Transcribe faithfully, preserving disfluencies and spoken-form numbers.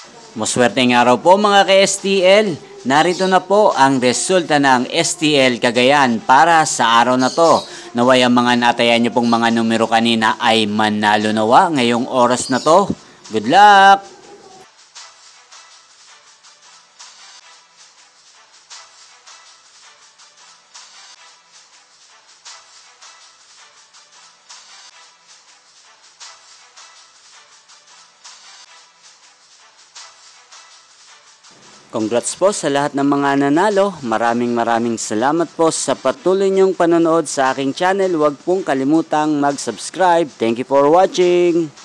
Maswerteng araw po mga ka-S T L. Narito na po ang resulta ng S T L Cagayan para sa araw na to. Naway ang mga natayan nyo pong mga numero kanina ay manalo nawa ngayong oras na to. Good luck! Congrats po sa lahat ng mga nanalo. Maraming maraming salamat po sa patuloy niyong panonood sa aking channel. Huwag pong kalimutang mag-subscribe. Thank you for watching.